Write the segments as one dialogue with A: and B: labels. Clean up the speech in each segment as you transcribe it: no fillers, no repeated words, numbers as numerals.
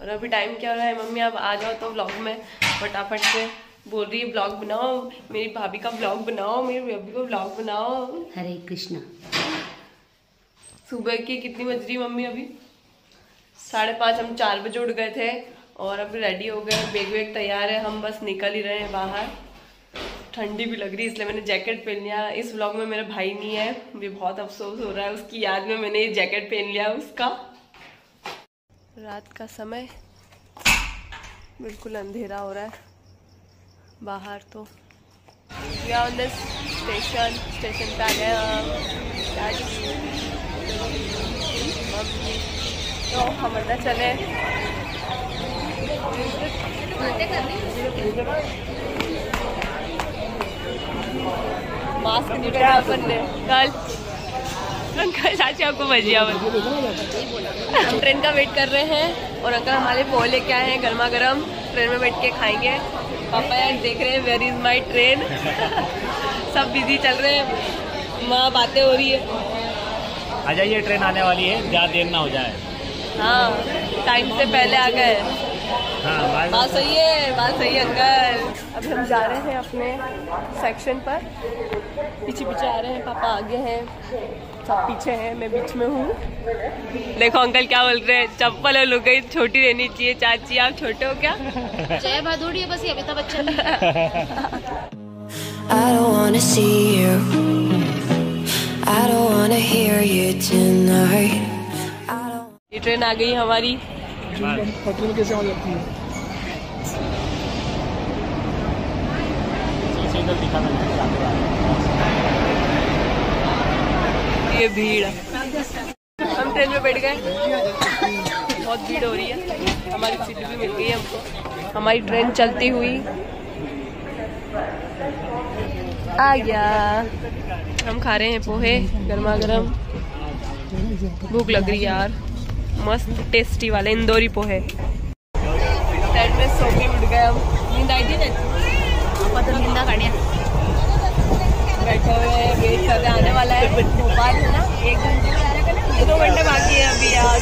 A: और अभी टाइम क्या हो रहा है, मम्मी आप आ जाओ तो व्लॉग में फटाफट से बोल रही है ब्लॉग बनाओ, मेरी भाभी का ब्लॉग बनाओ, मेरी भाभी को ब्लॉग बनाओ।
B: हरे कृष्णा।
A: सुबह की कितनी बज रही मम्मी? अभी 5:30। हम 4 बजे उठ गए थे और अभी रेडी हो गए, बैग वैग तैयार है, हम बस निकल ही रहे हैं बाहर। ठंडी भी लग रही है इसलिए मैंने जैकेट पहन लिया। इस व्लॉग में मेरा भाई नहीं है, मुझे बहुत अफसोस हो रहा है, उसकी याद में मैंने ये जैकेट पहन लिया उसका। रात का समय, बिल्कुल अंधेरा हो रहा है बाहर। तो स्टेशन पे आ गए हम। तो हम अंदर चले। मास्क नहीं पहना अपन ने कल। अंकल चाची आपको भजिया हम ट्रेन का वेट कर रहे हैं और अंकल हमारे पोहे लेके आए हैं गर्मा गर्म, ट्रेन में बैठ के खाएंगे। पापा यार देख रहे हैं वेयर इज माई ट्रेन। सब बिजी चल रहे हैं, वहाँ बातें हो रही है।
C: आ जाइए, ट्रेन आने वाली है, ज़्यादा देर ना हो जाए।
A: हाँ टाइम से पहले आ गए।
C: हाँ
A: बात सही है, बात सही है अंकल। अभी हम जा रहे हैं अपने सेक्शन पर, पीछे पीछे आ रहे हैं, पापा आगे हैं, सब पीछे हैं, मैं बीच में हूँ। देखो अंकल क्या बोल रहे हैं, चप्पल और लुगाई छोटी रहनी चाहिए। चाची आप छोटे हो क्या?
B: जय भादुड़ी है बस, ये Amitabh Bachchan.
D: I don't wanna see you. I don't wanna hear you tonight.
A: ये ट्रेन आ गई हमारी।
E: पटरी में कैसे आ जाती है?
A: ये भीड़, हम ट्रेन में बैठ गए, बहुत भीड़ हो रही है। हमारी सीट भी मिल गई है हमको। हमारी ट्रेन चलती हुई आ गया। हम खा रहे हैं पोहे गर्मा गर्म, भूख लग रही है यार। मस्त टेस्टी वाले इंदौरी पोहे। ट्रेन में सो के उठ गए हम। नींद आई थी ना?
B: नींदा काढ़िया
A: बैठे हुए हैं, वेट कर रहे, आने वाला है भोपाल है ना, 1 घंटे में आने का ना, 2 घंटे बाकी है अभी यार।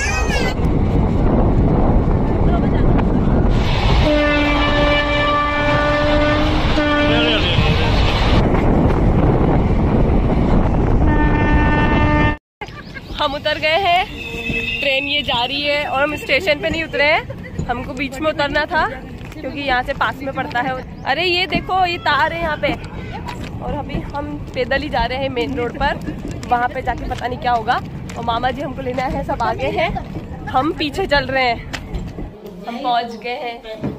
A: हम उतर गए हैं, ट्रेन ये जा रही है और हम स्टेशन पे नहीं उतरे हैं, हमको बीच में उतरना था क्योंकि यहाँ से पास में पड़ता है। अरे ये देखो, ये तार है यहाँ पे, और अभी हम पैदल ही जा रहे हैं मेन रोड पर। वहाँ पे जाके पता नहीं क्या होगा। और मामा जी हमको लेना है, सब आगे हैं, हम पीछे चल रहे हैं। हम पहुँच गए हैं।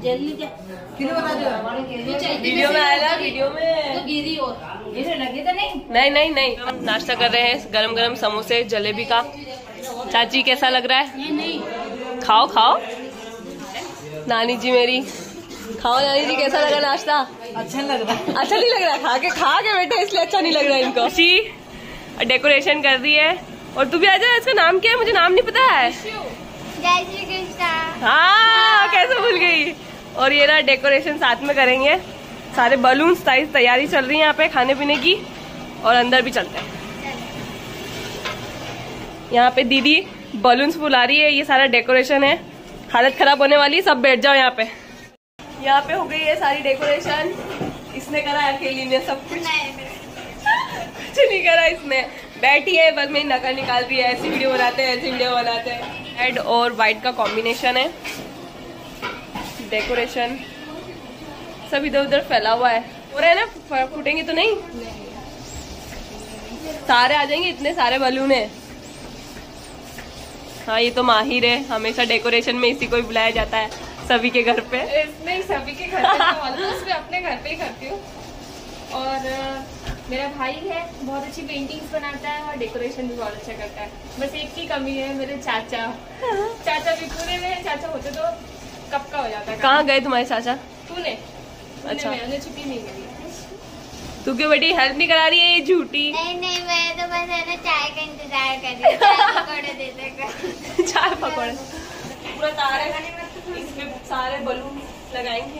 A: वीडियो में आएगा, वीडियो में नहीं। हम नाश्ता कर रहे हैं, गरम गरम समोसे जलेबी का। चाची कैसा लग रहा है? खाओ खाओ नानी जी मेरी, खाओ नानी जी, कैसा लगा नाश्ता?
B: अच्छा लग रहा है।
A: अच्छा नहीं लग रहा? खा के बैठे इसलिए अच्छा नहीं लग रहा है इनको। जी डेकोरेशन कर दी है। और तू भी आ जा। इसका नाम क्या है? मुझे नाम नहीं पता है।
F: जय श्री कृष्णा।
A: हाँ कैसे भूल गई। और ये ना डेकोरेशन साथ में करेंगे, सारे बलून्स तैयारी चल रही है यहाँ पे खाने पीने की। और अंदर भी चलते हैं। यहाँ पे दीदी बलून्स फुला रही है, ये सारा डेकोरेशन है। हालत खराब होने वाली है, सब बैठ जाओ यहाँ पे। यहाँ पे हो गई है सारी डेकोरेशन, इसने करा अकेली ने सब कुछ। कुछ नहीं करा इसने, बैठी है बस मेरी नकल निकाल रही है। ऐसी वीडियो बनाते हैं, ऐसी वीडियो बनाते हैं। रेड और व्हाइट का कॉम्बिनेशन है। डेकोरेशन सब इधर उधर फैला हुआ है। हो रहा है ना, फूटेंगे तो नहीं? सारे आ जाएंगे, इतने सारे बलून है। हाँ ये तो माहिर है, हमेशा डेकोरेशन में इसी को ही बुलाया जाता है सभी के घर पे।
F: नहीं सभी के घर पे ऑलमोस्ट मैं अपने घर पे ही करती हूँ। और मेरा भाई है, बहुत अच्छी पेंटिंग्स बनाता है और डेकोरेशन भी बहुत अच्छा करता है। बस एक ही कमी है, मेरे चाचा भी पूरे में। चाचा होते तो कब का हो जाता है।
A: कहाँ गए तुम्हारे चाचा?
F: तूने
A: अच्छा,
F: मैंने छुट्टी नहीं करी।
A: तू क्यों बेटी हेल्प नहीं करा रही है? ये झूठी।
F: नहीं मैं तो बस है ना चाय का इंतजार कर रही हूँ। चाय पकौड़े देते
A: चाय पकौड़े पूरा तार है, इसमें सारे बलून लगाएंगे।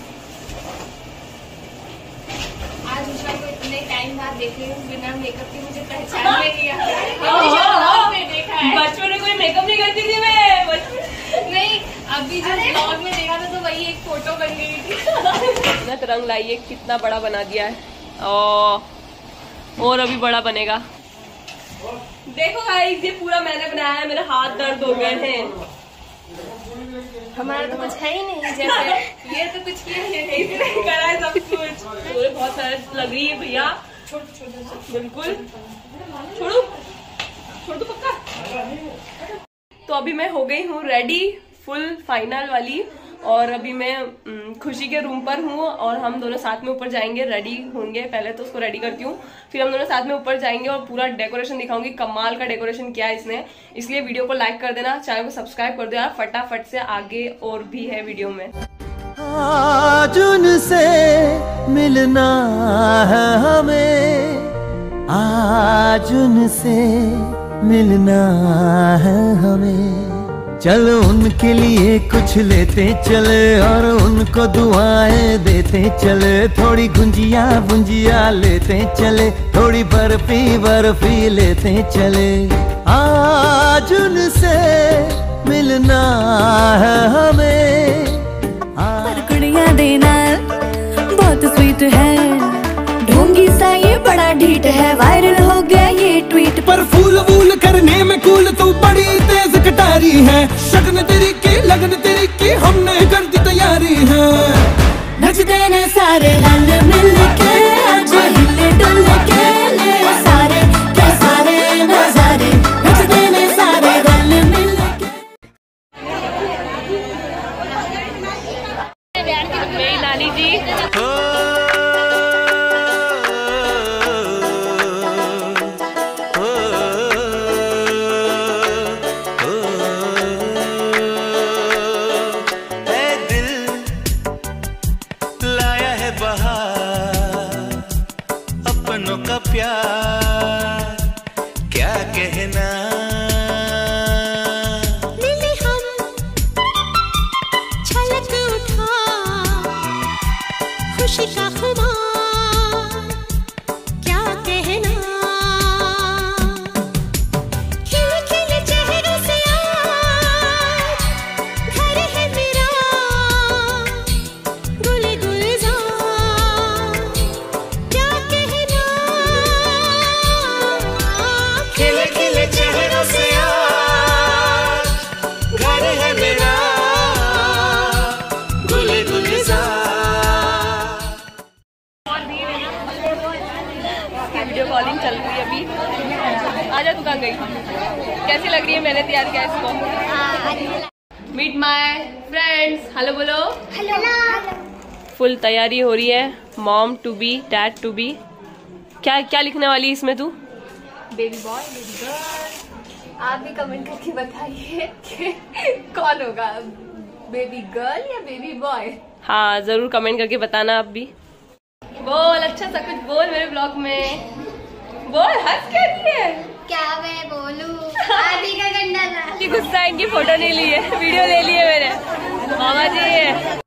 F: आज उषा को इतने टाइम बाद देख रही हूँ बिना मेकअप के, मुझे पहचान में नहीं आ रहा है।
A: बचपन में कोई मेकअप नहीं करती थी मैं।
F: नहीं अभी जो ब्लॉग में देखा था तो वही एक फोटो बन गई थी।
A: इतना रंग लाइए, कितना बड़ा बना दिया है और अभी बड़ा बनेगा। देखो गाइस, ये पूरा मैंने बनाया है, मेरे हाथ दर्द हो गए हैं।
F: हमारा तो कुछ है ही नहीं, जैसे ये तो कुछ किया है, इसने करा है सब कुछ।
A: पूरे बहुत सारे लग रही है भैया, बिल्कुल छोड़ो छोड़ दो पक्का। तो अभी मैं हो गई हूँ रेडी, फुल फाइनल वाली, और अभी मैं खुशी के रूम पर हूँ और हम दोनों साथ में ऊपर जाएंगे, रेडी होंगे। पहले तो उसको रेडी करती हूँ, फिर हम दोनों साथ में ऊपर जाएंगे और पूरा डेकोरेशन दिखाऊंगी। कमाल का डेकोरेशन किया है इसने, इसलिए वीडियो को लाइक कर देना, चैनल को सब्सक्राइब कर दो यार फटाफट से। आगे और भी है वीडियो में।
G: आज उनसे मिलना है हमें, आज उनसे मिलना है हमें। चल उनके लिए कुछ लेते चले और उनको दुआएं देते चले। थोड़ी गुंजिया बुंजिया लेते चले, थोड़ी बर्फी बर्फी लेते चले। आज उनसे मिलना है हमें।
H: कुड़ियाँ देना बहुत स्वीट है, ढोंगी सा ये बड़ा ढीठ है, वायरल हो गया ये ट्वीट
G: पर फूल वूल करने में कूल तू बड़ी तेज कटारी है। शगन तेरी की लगन तेरी की हमने कर दी तैयारी है।
H: नचते ने सारे रल मिल के, आज हिले डुल के ले सारे के सारे नजारे। नचते ने सारे रल मिल के।
A: मेरी नानी जी
G: प्यार क्या कहना।
H: मिले हम छलक उठा खुशी का खुमार क्या कहना। खिले खिले चेहरों से आज घर है मेरा गुल गुलजार क्या कहना।
G: खिले खिले चेहरों से आज घर है मेरा गुल गुलजार।
A: वीडियो कॉलिंग चल रही है अभी। आजा, तू कहाँ गई? कैसी लग रही है? मैंने तैयार किया इसको। मीट माय फ्रेंड्स, हेलो बोलो।
H: हेलो।
A: फुल तैयारी हो रही है, mom to be, dad to be. क्या क्या लिखने वाली इसमें तू?
F: Baby boy, baby girl. आप भी कमेंट करके बताइए कि कौन होगा, बेबी गर्ल या बेबी बॉय।
A: हाँ जरूर कमेंट करके बताना आप भी। बोल अच्छा सा कुछ बोल मेरे ब्लॉग में, बोल। हंस क्या रही है?
H: क्या मैं बोलूं? आदि का गंडा था।
A: कि गुस्सा इनकी फोटो नहीं ली है, वीडियो ले ली है मेरे मामा जी।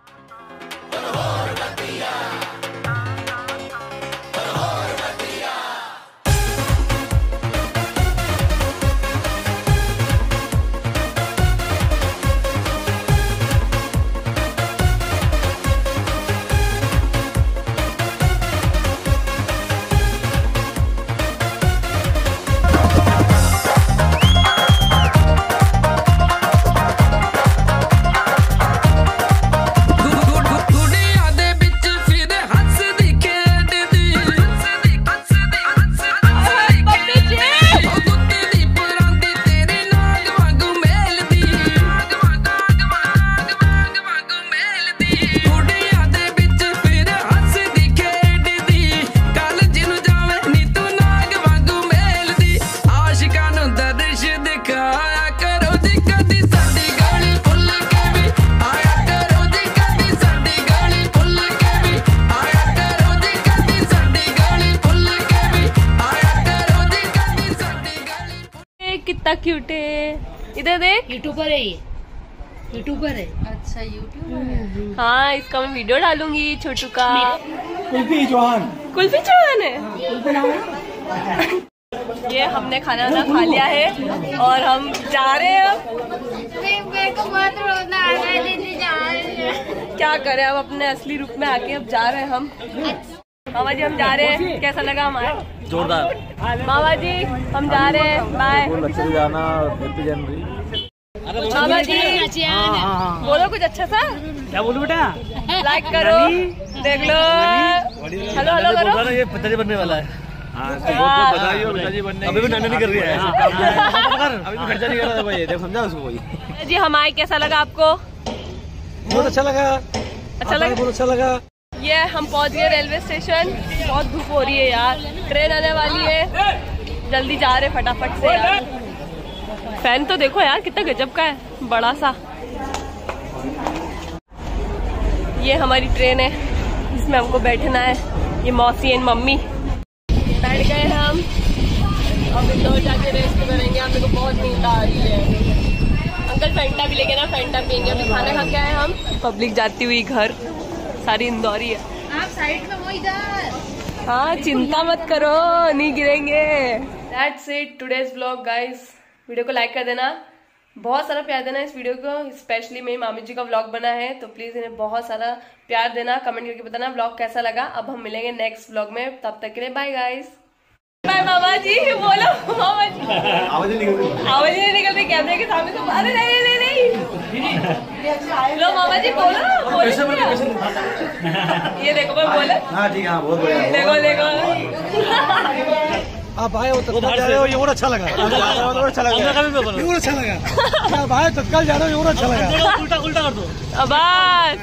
A: कितना क्यूट है, इधर देख।
B: यूट्यूबर है ये, यूट्यूबर है। अच्छा यूट्यूबर है।
A: हाँ इसका मैं वीडियो डालूंगी छोटू का।
E: कुल्फी चौहान।
A: कुल्फी चौहान है। ये हमने खाना वाना खा लिया है और हम जा रहे हैं।
H: मेरे को बहुत रोना
A: क्या करें, अब अपने असली रूप में आके अब जा रहे हैं हम। मामा जी हम जा रहे हैं, कैसा लगा हमारा?
C: जोरदार।
A: मामा जी हम जा रहे हैं, बाय।
C: अच्छे से जाना, हैप्पी जनवरी।
A: मामा जी बोलो कुछ अच्छा सा।
C: क्या बोलूं बेटा?
A: लाइक करो, देख लो, हेलो हेलो करो।
C: ये पिताजी बनने वाला है। बहुत बधाई हो पिताजी बनने। अभी भी नाना नहीं कर रही है। अभी भी खर्चा नहीं कर रहा भाई, देखो समझा उसको भाई।
A: जी हम आए, कैसा लगा आपको?
C: बहुत अच्छा लगा।
A: अच्छा लगा, बहुत
C: अच्छा लगा।
A: ये हम पहुंच गए रेलवे स्टेशन। बहुत धूप हो रही है यार, ट्रेन आने वाली है, जल्दी जा रहे फटाफट से यार। फैन तो देखो यार कितना गजब का है, बड़ा सा। ये हमारी ट्रेन है, इसमें हमको बैठना है। ये मौसी एंड मम्मी बैठ गए हैं हम। अब इंदौर जाके रेस्ट करेंगे, हम लोग को बहुत नींद आ रही है। अंकल फैंटा भी लेके ना, फैंटा पियेंगे। अभी खाना खा के आए हम। पब्लिक जाती हुई घर, सारी इंदौरी है।
B: आप साइड में वो इधर।
A: हाँ चिंता मत करो, नहीं गिरेंगे। That's it today's vlog guys। Video को लाइक कर देना, बहुत सारा प्यार देना इस वीडियो को। स्पेशली मेरी मामी जी का व्लॉग बना है तो प्लीज इन्हें बहुत सारा प्यार देना। कमेंट करके बताना व्लॉग कैसा लगा। अब हम मिलेंगे नेक्स्ट व्लॉग में, तब तक के लिए बाय गाइस। बाय मामा जी, बोलो मामा जी। आवाज नहीं निकल रही कैमरे के सामने तो। अरे नहीं नहीं नहीं, लो मामा जी बोलो बोलो। ये देखो मैं बोला।
C: हाँ ठीक है, बहुत बढ़िया।
A: देखो देखो
C: आप आए हो तत्काल जा रहे हो, ये और अच्छा लगा। और अच्छा लगा, ये और अच्छा लगा। आप आए तत्काल जा रहे हो, ये और अच्छा लगा। उल्टा उल्टा कर दो।
A: अबास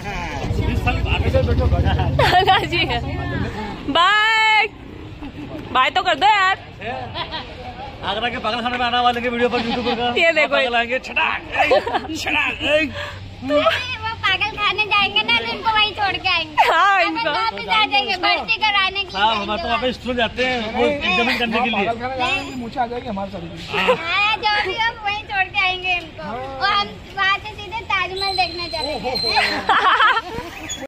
A: जी बाय बाय तो कर दो यार।
C: आगरा के पागल खाने में आने वाले के वीडियो पर यूट्यूबर का
A: ये देखो
C: लाएंगे छटाक छटाक।
I: वो पागल खाने जाएंगे ना तो इनको वहीं छोड़ के आएंगे।
A: हाँ इनको
I: वापस आ जाएंगे भर्ती कराने के लिए।
C: हाँ हमारे तो वापस स्कूल जाते हैं वो एग्जामिन करने के लिए।
E: मुझे आ जाएगी हमारे साथ।
I: जो भी हम वहीं छोड़ के आएंगे इनको, और हम वहाँ से सीधे ताजमहल देखने चलेंगे।